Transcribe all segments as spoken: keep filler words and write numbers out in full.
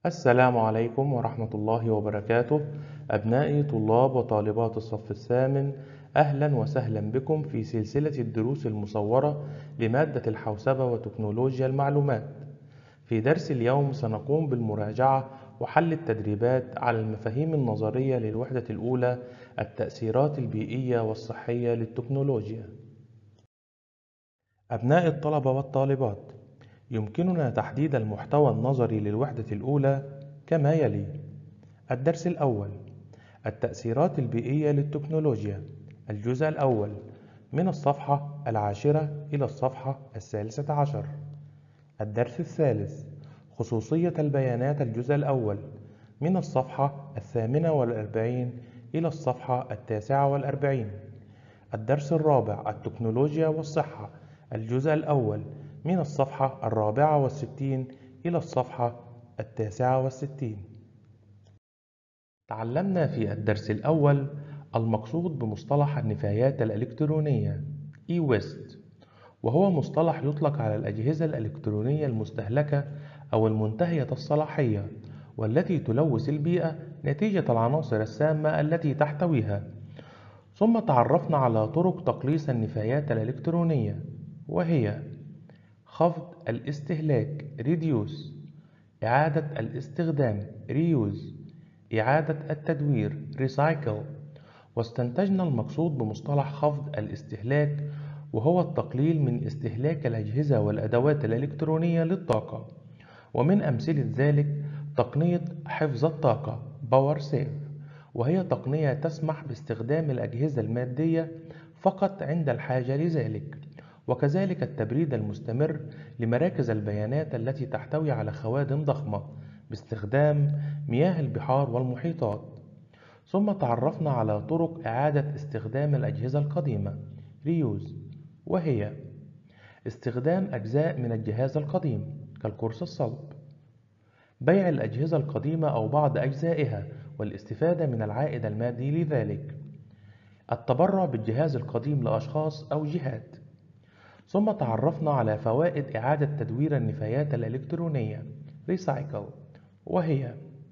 السلام عليكم ورحمة الله وبركاته. أبنائي طلاب وطالبات الصف الثامن، أهلا وسهلا بكم في سلسلة الدروس المصورة لمادة الحوسبة وتكنولوجيا المعلومات. في درس اليوم سنقوم بالمراجعة وحل التدريبات على المفاهيم النظرية للوحدة الأولى، التأثيرات البيئية والصحية للتكنولوجيا. أبناء الطلبة والطالبات، يمكننا تحديد المحتوى النظري للوحدة الأولى كما يلي: الدرس الأول: التأثيرات البيئية للتكنولوجيا. الجزء الأول من الصفحة العاشرة إلى الصفحة الثالثة عشر. الدرس الثالث: خصوصية البيانات. الجزء الأول من الصفحة الثامنة والأربعين إلى الصفحة التاسعة والأربعين. الدرس الرابع: التكنولوجيا والصحة. الجزء الأول من الصفحة الرابعة والستين إلى الصفحة التاسعة والستين. تعلمنا في الدرس الأول المقصود بمصطلح النفايات الإلكترونية E-Waste، وهو مصطلح يطلق على الأجهزة الإلكترونية المستهلكة أو المنتهية الصلاحية، والتي تلوث البيئة نتيجة العناصر السامة التي تحتويها. ثم تعرفنا على طرق تقليص النفايات الإلكترونية، وهي: خفض الاستهلاك Reduce، إعادة الاستخدام Reuse، إعادة التدوير Recycle. واستنتجنا المقصود بمصطلح خفض الاستهلاك وهو التقليل من استهلاك الأجهزة والأدوات الإلكترونية للطاقة، ومن أمثلة ذلك تقنية حفظ الطاقة Power Save، وهي تقنية تسمح باستخدام الأجهزة المادية فقط عند الحاجة لذلك، وكذلك التبريد المستمر لمراكز البيانات التي تحتوي على خوادم ضخمة باستخدام مياه البحار والمحيطات. ثم تعرفنا على طرق إعادة استخدام الأجهزة القديمة Reuse، وهي: استخدام أجزاء من الجهاز القديم كالقرص الصلب، بيع الأجهزة القديمة أو بعض أجزائها والاستفادة من العائد المادي لذلك، التبرع بالجهاز القديم لأشخاص أو جهات. ثم تعرفنا على فوائد إعادة تدوير النفايات الإلكترونية Recycle، وهي: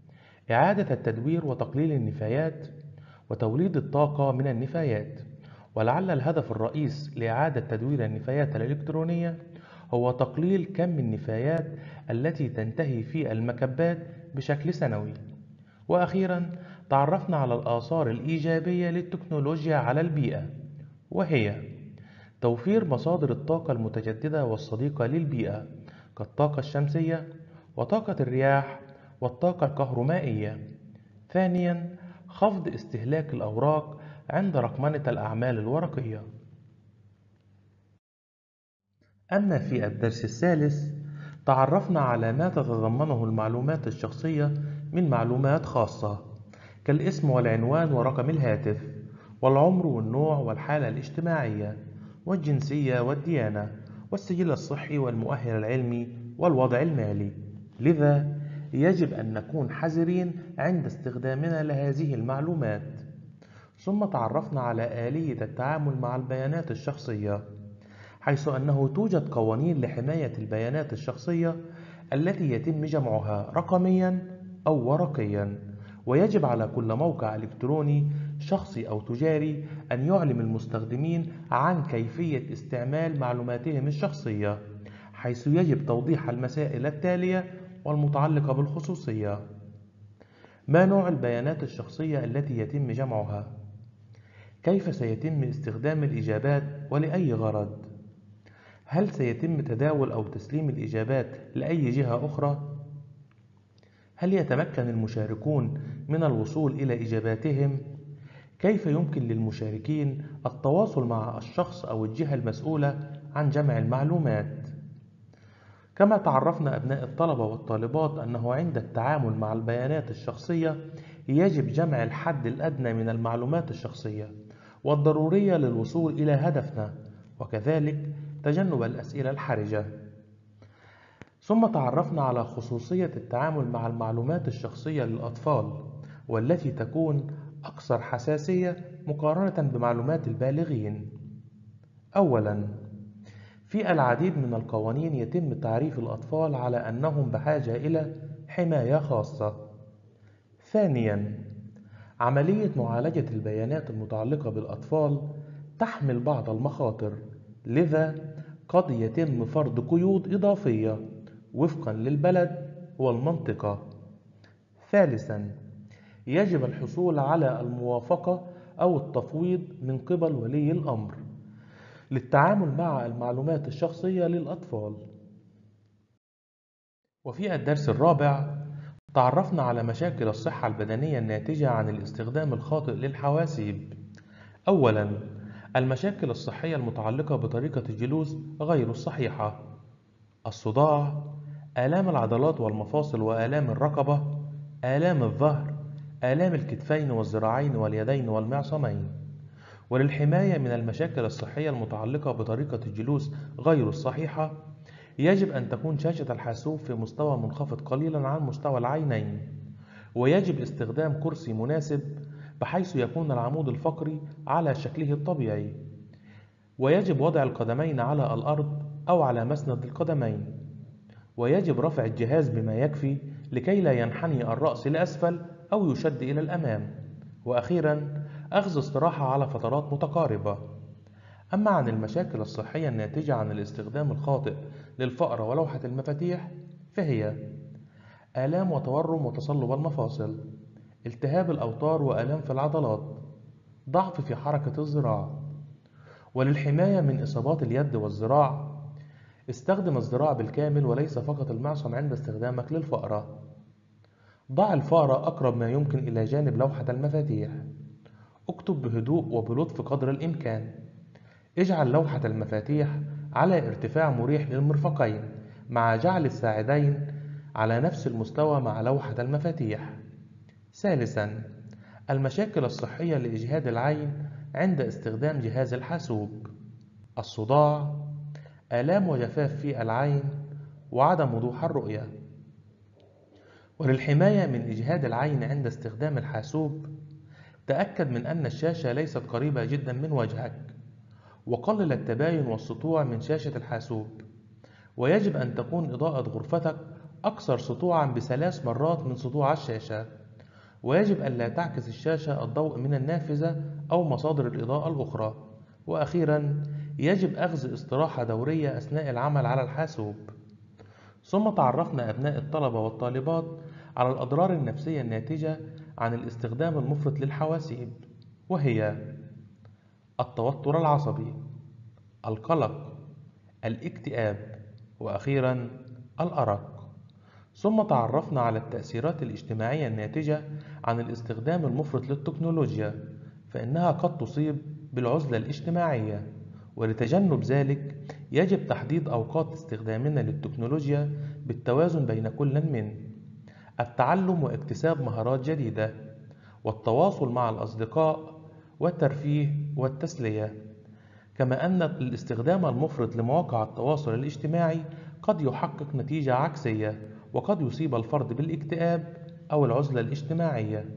إعادة التدوير وتقليل النفايات وتوليد الطاقة من النفايات. ولعل الهدف الرئيس لإعادة تدوير النفايات الإلكترونية هو تقليل كم النفايات التي تنتهي في المكبات بشكل سنوي. وأخيرا تعرفنا على الآثار الإيجابية للتكنولوجيا على البيئة، وهي: توفير مصادر الطاقة المتجددة والصديقة للبيئة كالطاقة الشمسية وطاقة الرياح والطاقة الكهرومائية. ثانيا، خفض استهلاك الأوراق عند رقمنة الأعمال الورقية. أما في الدرس الثالث تعرفنا على ما تتضمنه المعلومات الشخصية من معلومات خاصة كالاسم والعنوان ورقم الهاتف والعمر والنوع والحالة الاجتماعية والجنسية والديانة والسجل الصحي والمؤهل العلمي والوضع المالي. لذا يجب أن نكون حذرين عند استخدامنا لهذه المعلومات. ثم تعرفنا على آلية التعامل مع البيانات الشخصية، حيث أنه توجد قوانين لحماية البيانات الشخصية التي يتم جمعها رقميا أو ورقيا، ويجب على كل موقع إلكتروني شخصي أو تجاري أن يعلم المستخدمين عن كيفية استعمال معلوماتهم الشخصية، حيث يجب توضيح المسائل التالية والمتعلقة بالخصوصية: ما نوع البيانات الشخصية التي يتم جمعها؟ كيف سيتم استخدام الإجابات ولأي غرض؟ هل سيتم تداول أو تسليم الإجابات لأي جهة أخرى؟ هل يتمكن المشاركون من الوصول إلى إجاباتهم؟ كيف يمكن للمشاركين التواصل مع الشخص أو الجهة المسؤولة عن جمع المعلومات؟ كما تعرفنا أبناء الطلبة والطالبات أنه عند التعامل مع البيانات الشخصية يجب جمع الحد الأدنى من المعلومات الشخصية والضرورية للوصول إلى هدفنا، وكذلك تجنب الأسئلة الحرجة. ثم تعرفنا على خصوصية التعامل مع المعلومات الشخصية للأطفال، والتي تكون أكثر حساسية مقارنة بمعلومات البالغين. أولاً، في العديد من القوانين يتم تعريف الأطفال على أنهم بحاجة إلى حماية خاصة. ثانياً، عملية معالجة البيانات المتعلقة بالأطفال تحمل بعض المخاطر، لذا قد يتم فرض قيود إضافية وفقاً للبلد والمنطقة. ثالثاً، يجب الحصول على الموافقة أو التفويض من قبل ولي الأمر للتعامل مع المعلومات الشخصية للأطفال. وفي الدرس الرابع تعرفنا على مشاكل الصحة البدنية الناتجة عن الاستخدام الخاطئ للحواسيب. أولاً، المشاكل الصحية المتعلقة بطريقة الجلوس غير الصحيحة: الصداع، آلام العضلات والمفاصل وآلام الرقبة، آلام الظهر، آلام الكتفين والذراعين واليدين والمعصمين. وللحماية من المشاكل الصحية المتعلقة بطريقة الجلوس غير الصحيحة، يجب أن تكون شاشة الحاسوب في مستوى منخفض قليلاً عن مستوى العينين، ويجب استخدام كرسي مناسب بحيث يكون العمود الفقري على شكله الطبيعي، ويجب وضع القدمين على الأرض أو على مسند القدمين، ويجب رفع الجهاز بما يكفي لكي لا ينحني الرأس لأسفل أو يشد إلى الأمام. وأخيراً، أخذ استراحة على فترات متقاربة. أما عن المشاكل الصحية الناتجة عن الاستخدام الخاطئ للفأرة ولوحة المفاتيح فهي: آلام وتورم وتصلب المفاصل، التهاب الأوتار وآلام في العضلات، ضعف في حركة الذراع. وللحماية من إصابات اليد والذراع، استخدم الذراع بالكامل وليس فقط المعصم عند استخدامك للفأرة. ضع الفأرة أقرب ما يمكن إلى جانب لوحة المفاتيح. اكتب بهدوء وبلطف قدر الإمكان. اجعل لوحة المفاتيح على ارتفاع مريح للمرفقين مع جعل الساعدين على نفس المستوى مع لوحة المفاتيح. ثالثاً، المشاكل الصحية لإجهاد العين عند استخدام جهاز الحاسوب: الصداع، آلام وجفاف في العين، وعدم وضوح الرؤية. وللحماية من إجهاد العين عند استخدام الحاسوب، تأكد من أن الشاشة ليست قريبة جدا من وجهك، وقلل التباين والسطوع من شاشة الحاسوب. ويجب أن تكون إضاءة غرفتك أكثر سطوعا بثلاث مرات من سطوع الشاشة. ويجب ألا تعكس الشاشة الضوء من النافذة أو مصادر الإضاءة الأخرى. وأخيرا، يجب أخذ استراحة دورية أثناء العمل على الحاسوب. ثم تعرفنا أبناء الطلبة والطالبات على الأضرار النفسية الناتجة عن الاستخدام المفرط للحواسيب، وهي: التوتر العصبي، القلق، الاكتئاب، وأخيرا الأرق. ثم تعرفنا على التأثيرات الاجتماعية الناتجة عن الاستخدام المفرط للتكنولوجيا، فإنها قد تصيب بالعزلة الاجتماعية. ولتجنب ذلك، يجب تحديد أوقات استخدامنا للتكنولوجيا بالتوازن بين كل من التعلم واكتساب مهارات جديدة، والتواصل مع الأصدقاء، والترفيه والتسلية. كما أن الاستخدام المفرط لمواقع التواصل الاجتماعي قد يحقق نتيجة عكسية، وقد يصيب الفرد بالاكتئاب أو العزلة الاجتماعية.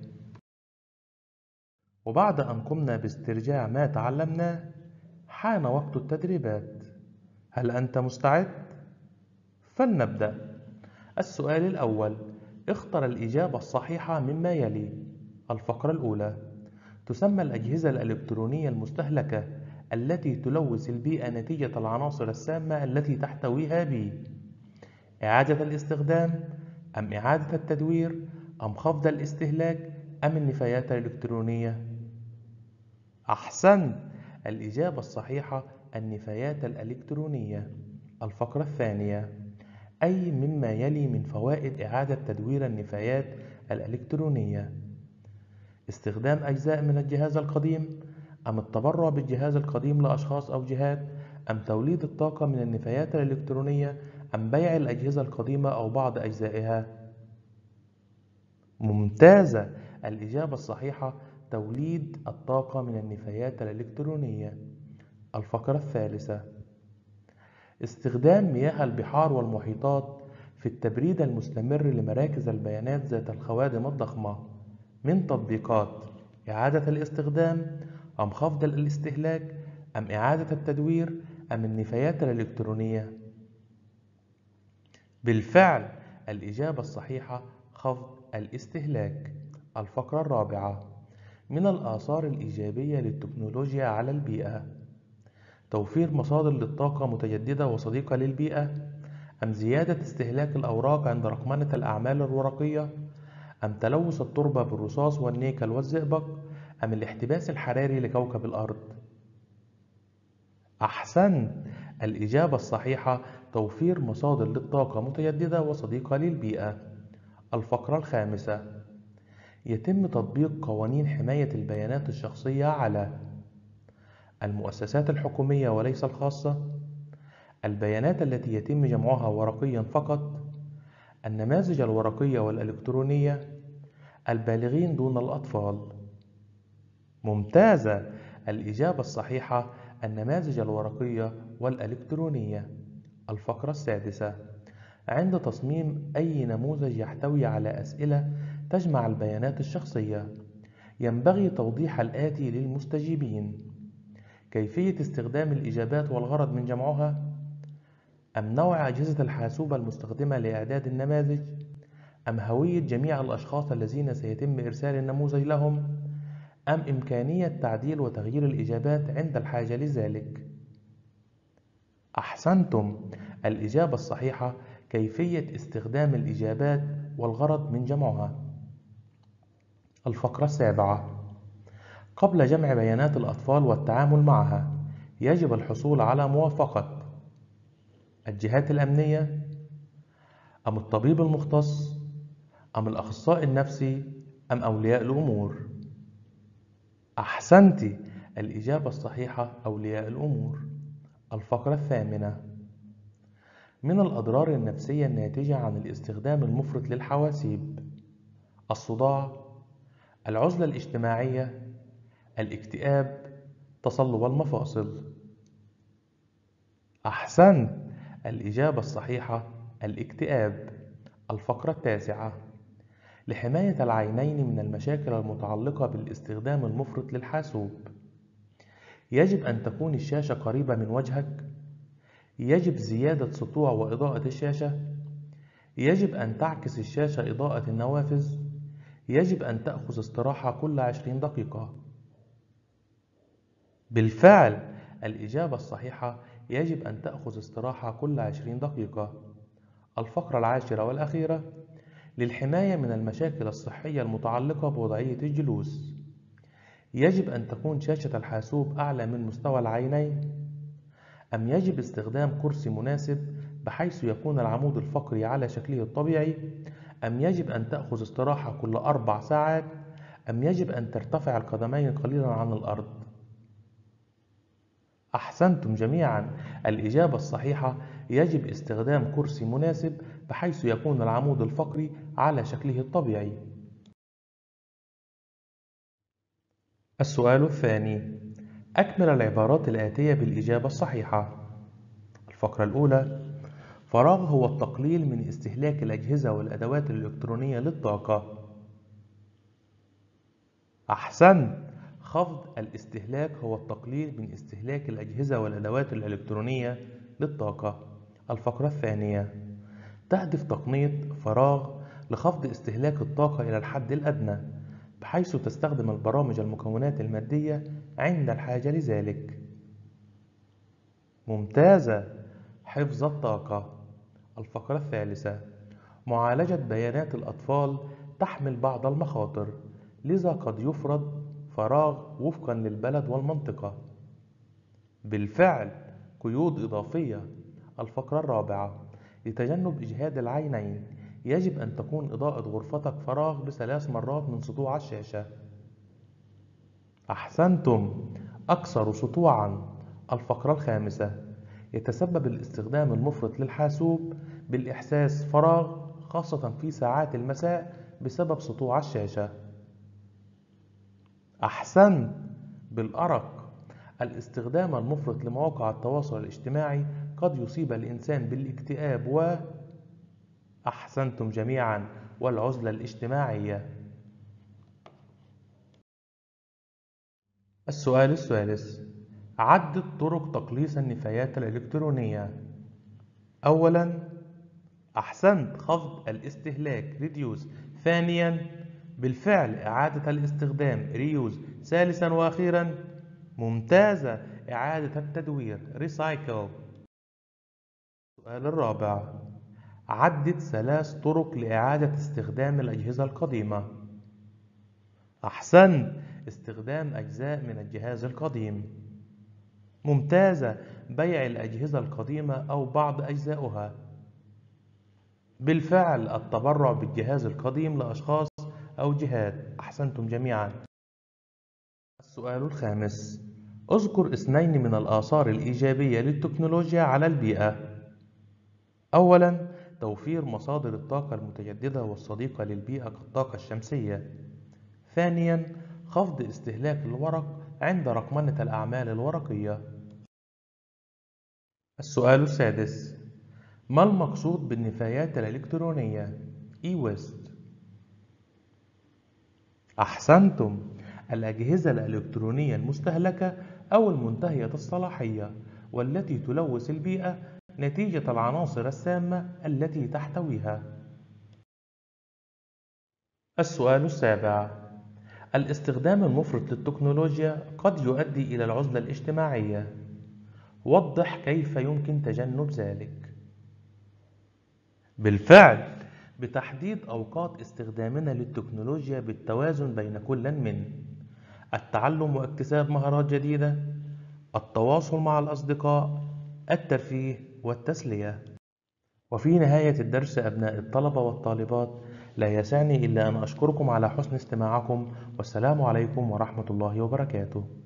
وبعد أن قمنا باسترجاع ما تعلمناه، حان وقت التدريبات. هل أنت مستعد؟ فلنبدأ. السؤال الأول: اختر الإجابة الصحيحة مما يلي. الفقرة الأولى: تسمى الأجهزة الإلكترونية المستهلكة التي تلوث البيئة نتيجة العناصر السامة التي تحتويها ب: إعادة الاستخدام، أم إعادة التدوير، أم خفض الاستهلاك، أم النفايات الإلكترونية؟ أحسنت، الإجابة الصحيحة النفايات الإلكترونية. الفقرة الثانية: أي مما يلي من فوائد إعادة تدوير النفايات الإلكترونية؟ استخدام أجزاء من الجهاز القديم، أم التبرع بالجهاز القديم لأشخاص أو جهات، أم توليد الطاقة من النفايات الإلكترونية، أم بيع الأجهزة القديمة أو بعض أجزائها؟ ممتازة، الإجابة الصحيحة توليد الطاقة من النفايات الإلكترونية. الفقرة الثالثة: استخدام مياه البحار والمحيطات في التبريد المستمر لمراكز البيانات ذات الخوادم الضخمة من تطبيقات إعادة الاستخدام، أم خفض الاستهلاك، أم إعادة التدوير، أم النفايات الإلكترونية؟ بالفعل، الإجابة الصحيحة خفض الاستهلاك. الفقرة الرابعة: من الآثار الإيجابية للتكنولوجيا على البيئة توفير مصادر للطاقة متجددة وصديقة للبيئة، أم زيادة استهلاك الأوراق عند رقمنة الأعمال الورقية، أم تلوث التربة بالرصاص والنيكل والزئبق، أم الاحتباس الحراري لكوكب الأرض؟ أحسنت، الإجابة الصحيحة توفير مصادر للطاقة متجددة وصديقة للبيئة. الفقرة الخامسة: يتم تطبيق قوانين حماية البيانات الشخصية على المؤسسات الحكومية وليس الخاصة، البيانات التي يتم جمعها ورقيا فقط، النماذج الورقية والإلكترونية، البالغين دون الأطفال. ممتازة، الإجابة الصحيحة النماذج الورقية والإلكترونية. الفقرة السادسة: عند تصميم أي نموذج يحتوي على أسئلة تجمع البيانات الشخصية، ينبغي توضيح الآتي للمستجيبين: كيفية استخدام الإجابات والغرض من جمعها، أم نوع أجهزة الحاسوب المستخدمة لإعداد النماذج، أم هوية جميع الأشخاص الذين سيتم إرسال النموذج لهم، أم إمكانية تعديل وتغيير الإجابات عند الحاجة لذلك؟ أحسنتم، الإجابة الصحيحة كيفية استخدام الإجابات والغرض من جمعها. الفقرة السابعة: قبل جمع بيانات الأطفال والتعامل معها يجب الحصول على موافقة الجهات الأمنية، أم الطبيب المختص، أم الأخصائي النفسي، أم أولياء الأمور؟ أحسنت، الإجابة الصحيحة أولياء الأمور. الفقرة الثامنة: من الأضرار النفسية الناتجة عن الاستخدام المفرط للحواسيب الصداع، العزلة الاجتماعية، الاكتئاب، تصلب المفاصل. أحسنت، الإجابة الصحيحة الاكتئاب. الفقرة التاسعة: لحماية العينين من المشاكل المتعلقة بالاستخدام المفرط للحاسوب يجب أن تكون الشاشة قريبة من وجهك، يجب زيادة سطوع وإضاءة الشاشة، يجب أن تعكس الشاشة إضاءة النوافذ، يجب أن تأخذ استراحة كل عشرين دقيقة. بالفعل، الإجابة الصحيحة يجب أن تأخذ استراحة كل عشرين دقيقة. الفقرة العاشرة والأخيرة: للحماية من المشاكل الصحية المتعلقة بوضعية الجلوس يجب أن تكون شاشة الحاسوب أعلى من مستوى العينين، أم يجب استخدام كرسي مناسب بحيث يكون العمود الفقري على شكله الطبيعي، أم يجب أن تأخذ استراحة كل أربع ساعات، أم يجب أن ترتفع القدمين قليلا عن الأرض؟ أحسنتم جميعا، الإجابة الصحيحة يجب استخدام كرسي مناسب بحيث يكون العمود الفقري على شكله الطبيعي. السؤال الثاني: أكمل العبارات الآتية بالإجابة الصحيحة. الفقرة الأولى: فراغ هو التقليل من استهلاك الأجهزة والأدوات الإلكترونية للطاقة. أحسنت، خفض الاستهلاك هو التقليل من استهلاك الأجهزة والأدوات الإلكترونية للطاقة. الفقرة الثانية: تهدف تقنية فراغ لخفض استهلاك الطاقة إلى الحد الأدنى بحيث تستخدم البرامج المكونات المادية عند الحاجة لذلك. ممتازة، حفظ الطاقة. الفقرة الثالثة: معالجة بيانات الأطفال تحمل بعض المخاطر، لذا قد يفرض فراغ وفقا للبلد والمنطقة. بالفعل، قيود إضافية. الفقرة الرابعة: لتجنب إجهاد العينين يجب أن تكون إضاءة غرفتك فراغ بثلاث مرات من سطوع الشاشة. أحسنتم، أكثر سطوعا. الفقرة الخامسة: يتسبب الاستخدام المفرط للحاسوب بالإحساس فراغ خاصة في ساعات المساء بسبب سطوع الشاشة. أحسنت، بالأرق. الاستخدام المفرط لمواقع التواصل الاجتماعي قد يصيب الإنسان بالاكتئاب و أحسنتم جميعا، والعزلة الاجتماعية. السؤال الثالث: عدد طرق تقليص النفايات الإلكترونية. أولا، أحسنت، خفض الاستهلاك reduce. ثانيا، بالفعل إعادة الاستخدام reuse. ثالثا وأخيرا، ممتازة، إعادة التدوير recycle. السؤال الرابع، عدد ثلاث طرق لإعادة استخدام الأجهزة القديمة. أحسنت، استخدام أجزاء من الجهاز القديم. ممتازة، بيع الأجهزة القديمة أو بعض أجزائها. بالفعل، التبرع بالجهاز القديم لأشخاص أو جهات. أحسنتم جميعا. السؤال الخامس، اذكر اثنين من الآثار الإيجابية للتكنولوجيا على البيئة. أولا، توفير مصادر الطاقة المتجددة والصديقة للبيئة كالطاقة الشمسية. ثانيا، خفض استهلاك الورق عند رقمنة الأعمال الورقية. السؤال السادس، ما المقصود بالنفايات الإلكترونية e-waste؟ أحسنتم، الأجهزة الإلكترونية المستهلكة أو المنتهية الصلاحية والتي تلوث البيئة نتيجة العناصر السامة التي تحتويها. السؤال السابع، الاستخدام المفرط للتكنولوجيا قد يؤدي إلى العزلة الاجتماعية. وضح كيف يمكن تجنب ذلك. بالفعل، بتحديد أوقات استخدامنا للتكنولوجيا بالتوازن بين كل من التعلم واكتساب مهارات جديدة، التواصل مع الأصدقاء، الترفيه والتسلية. وفي نهاية الدرس أبناء الطلبة والطالبات، لا يسعني إلا أن أشكركم على حسن استماعكم، والسلام عليكم ورحمة الله وبركاته.